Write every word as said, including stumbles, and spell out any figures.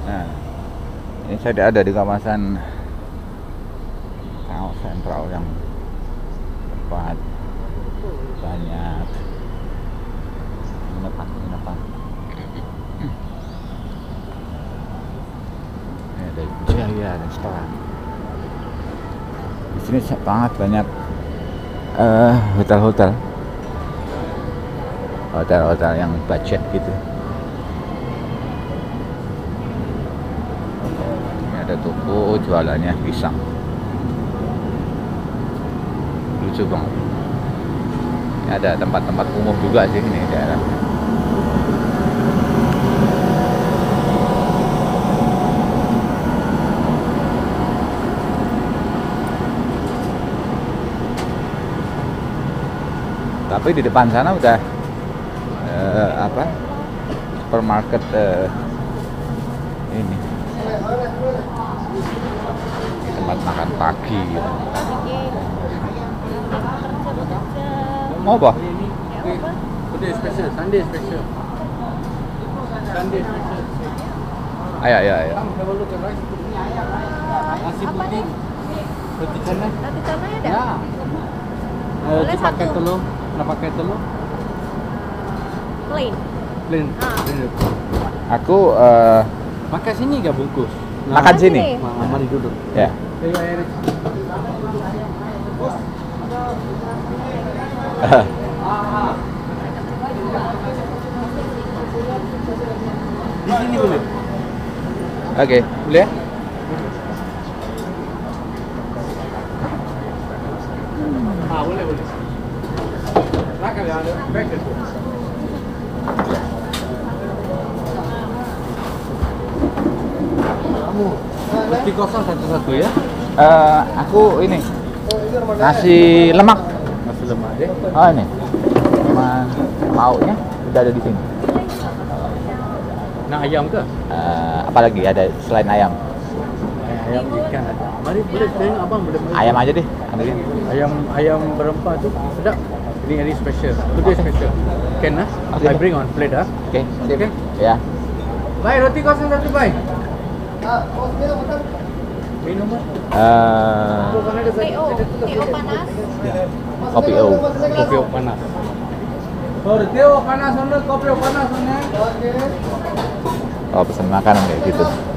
Nah, ini saya ada di kawasan Tao Sentral yang tempat banyak penginapan penginapan. Ini ada Jaya Restoran. Di sini sangat banyak uh, hotel-hotel, hotel-hotel yang budget gitu. Ini ada toko jualannya pisang. Lucu banget. Ini ada tempat-tempat umum juga sih ini daerah. Tapi di depan sana udah uh, apa supermarket uh, ini tempat makan pagi gitu. Mau apa? Today special, Sunday special. Sunday special. Ayo, ayo, ayo. Nasi putih. Roti canai. Roti canai ada? Ya. Roti pakai satu. telur. Nak pakai telur? Plain. Plain. Ah. Plain. Aku uh, Makan sini gak bungkus? makan sini. Ma- mari duduk. Ya. Ayo, ayo. Di sini boleh? Oke, boleh ya? Ah, boleh, boleh. Silakan ya, ada back itu. Kamu roti kosong satu-satu ya? Uh, aku ini nasi lemak. Nasi lemak deh. Oh ini, sama lauknya udah ada di sini. Nak ayam ke? Uh, apalagi ada selain ayam? Ayam ikan ada. Mari boleh tengok abang boleh. boleh. Ayam aja deh, ambilin. Ayam ayam berempah tu sedap. Ini ini special. Today special. Can ah? Okay. I bring on plate ah. Oke, sip. Oke. Ya. Baik, roti kosong satu baik. Minum ah. Uh, T O, T O panas. kopi O. Kopi O panas. Oh, Teo panas sana, kopi O panas sana. Oh, pesan makanan kayak gitu.